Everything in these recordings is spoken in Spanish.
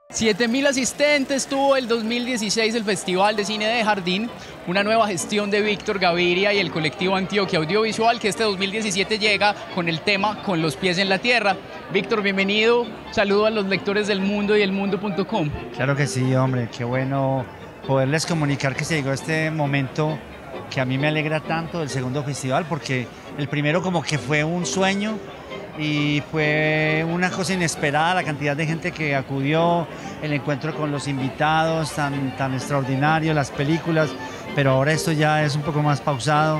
7.000 asistentes tuvo el 2016 el Festival de Cine de Jardín, una nueva gestión de Víctor Gaviria y el colectivo Antioquia Audiovisual que este 2017 llega con el tema Con los pies en la tierra. Víctor, bienvenido, saludo a los lectores del Mundo y elmundo.com. Claro que sí, hombre, qué bueno poderles comunicar que se llegó este momento que a mí me alegra tanto del segundo festival, porque el primero como que fue un sueño y fue una cosa inesperada la cantidad de gente que acudió, el encuentro con los invitados tan extraordinario, las películas, pero ahora esto ya es un poco más pausado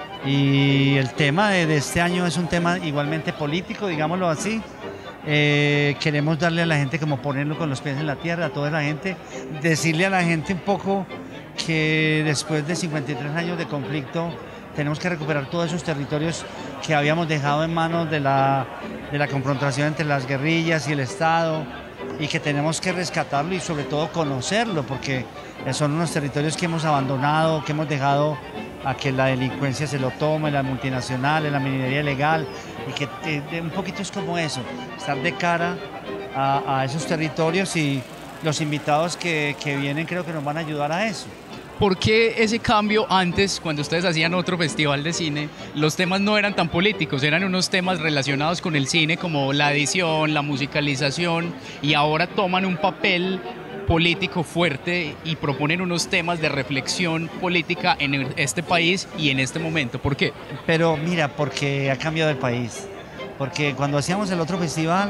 y el tema de este año es un tema igualmente político, digámoslo así. Queremos darle a la gente como ponerlo con los pies en la tierra, a toda la gente, decirle a la gente un poco que después de 53 años de conflicto tenemos que recuperar todos esos territorios que habíamos dejado en manos de la confrontación entre las guerrillas y el Estado, y que tenemos que rescatarlo y sobre todo conocerlo, porque son unos territorios que hemos abandonado, que hemos dejado a que la delincuencia se lo tome, las multinacionales, la minería ilegal, y que un poquito es como eso, estar de cara a esos territorios, y los invitados que vienen creo que nos van a ayudar a eso. ¿Por qué ese cambio antes, cuando ustedes hacían otro festival de cine, los temas no eran tan políticos, eran unos temas relacionados con el cine como la edición, la musicalización, y ahora toman un papel político fuerte y proponen unos temas de reflexión política en este país y en este momento? ¿Por qué? Pero mira, porque ha cambiado el país, porque cuando hacíamos el otro festival,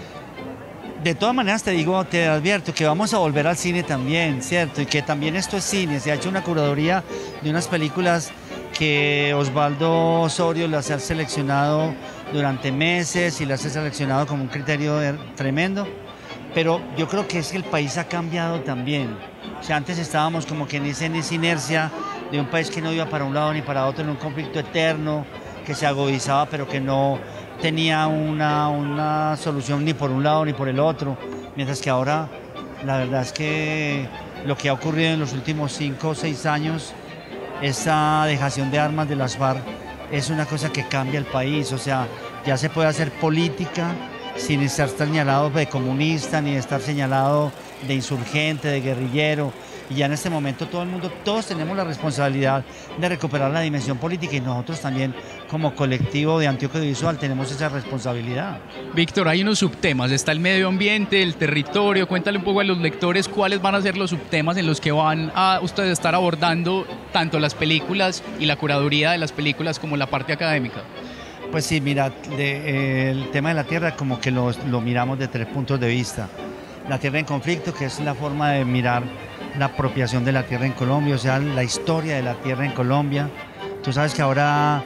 de todas maneras te advierto que vamos a volver al cine también, ¿cierto? Y que también esto es cine. Se ha hecho una curaduría de unas películas que Osvaldo Osorio las ha seleccionado durante meses y las ha seleccionado como un criterio tremendo. Pero yo creo que es que el país ha cambiado también. O sea, antes estábamos como que en esa inercia de un país que no iba para un lado ni para otro, en un conflicto eterno, que se agudizaba pero que no tenía una solución ni por un lado ni por el otro, mientras que ahora la verdad es que lo que ha ocurrido en los últimos 5 o 6 años, esa dejación de armas de las FARC, es una cosa que cambia el país. O sea, ya se puede hacer política sin estar señalado de comunista, ni estar señalado de insurgente, de guerrillero. Y ya en este momento todo el mundo, todos tenemos la responsabilidad de recuperar la dimensión política, y nosotros también como colectivo de Antioquia Audiovisual tenemos esa responsabilidad. Víctor, hay unos subtemas, está el medio ambiente, el territorio. Cuéntale un poco a los lectores cuáles van a ser los subtemas en los que van a ustedes estar abordando tanto las películas y la curaduría de las películas como la parte académica. Pues sí, mira, el tema de la tierra como que lo miramos de 3 puntos de vista. La tierra en conflicto, que es la forma de mirar la apropiación de la tierra en Colombia, o sea, la historia de la tierra en Colombia. Tú sabes que ahora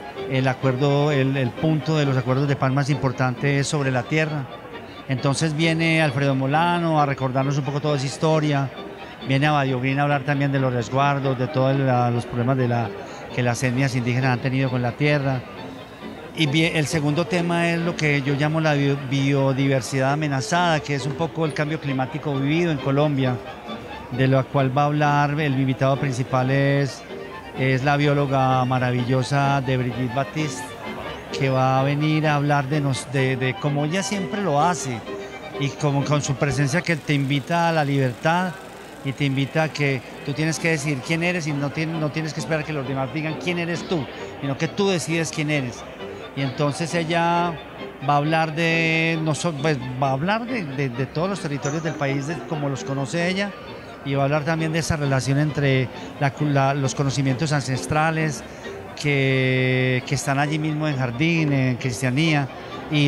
el punto de los acuerdos de paz más importante es sobre la tierra. Entonces viene Alfredo Molano a recordarnos un poco toda esa historia, viene Abadio Green a hablar también de los resguardos, de todos los problemas que las etnias indígenas han tenido con la tierra. Y el segundo tema es lo que yo llamo la biodiversidad amenazada, que es un poco el cambio climático vivido en Colombia, de lo cual va a hablar el invitado principal es la bióloga maravillosa de Brigitte Baptiste, que va a venir a hablar de cómo ella siempre lo hace, y como con su presencia que te invita a la libertad y te invita a que tú tienes que decidir quién eres, y no tienes que esperar que los demás digan quién eres tú, sino que tú decides quién eres. Y entonces ella va a hablar de todos los territorios del país, como los conoce ella, y va a hablar también de esa relación entre los conocimientos ancestrales que están allí mismo en Jardín, en Cristianía, y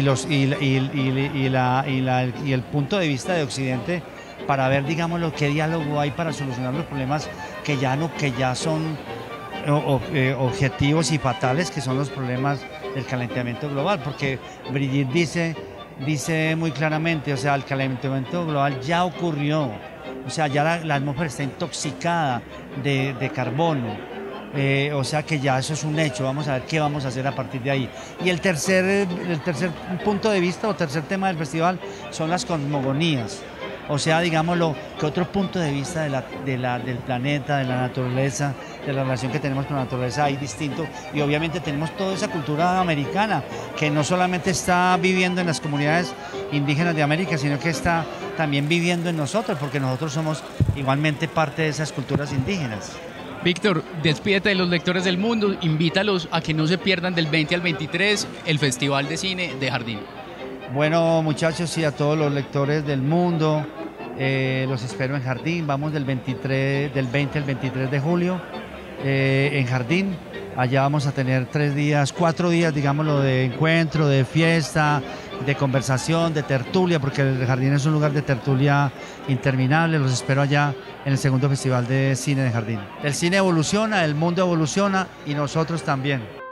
el punto de vista de Occidente, para ver, digamos, qué diálogo hay para solucionar los problemas que ya son objetivos y fatales, que son los problemas del calentamiento global, porque Brigitte dice muy claramente, o sea, el calentamiento global ya ocurrió, o sea, ya la atmósfera está intoxicada de carbono, o sea que ya eso es un hecho. Vamos a ver qué vamos a hacer a partir de ahí. Y el tercer punto de vista o tercer tema del festival son las cosmogonías. o sea, digámoslo, que otro punto de vista del planeta, de la naturaleza, de la relación que tenemos con la naturaleza hay distinto. Y obviamente tenemos toda esa cultura americana que no solamente está viviendo en las comunidades indígenas de América, sino que está también viviendo en nosotros, porque nosotros somos igualmente parte de esas culturas indígenas. Víctor, despídete de los lectores del mundo, invítalos a que no se pierdan del 20 al 23 el Festival de Cine de Jardín. Bueno, muchachos, y a todos los lectores del mundo, los espero en Jardín. Vamos del 20 al 23 de julio en Jardín. Allá vamos a tener 4 días, digámoslo, de encuentro, de fiesta, de conversación, de tertulia, porque el Jardín es un lugar de tertulia interminable. Los espero allá en el segundo Festival de Cine de Jardín. El cine evoluciona, el mundo evoluciona y nosotros también.